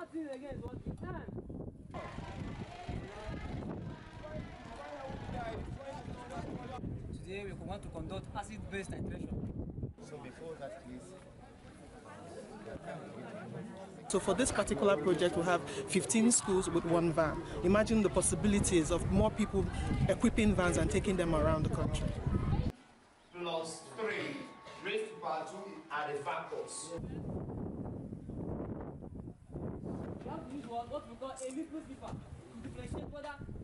Nothing against what you can. Today we want to conduct acid-based titration. So before that, please. So for this particular project, we have 15 schools with one van. Imagine the possibilities of more people equipping vans and taking them around the country. Plus 3 raised to power 2 are the factors. We have to use what we call a little slipper to differentiate whether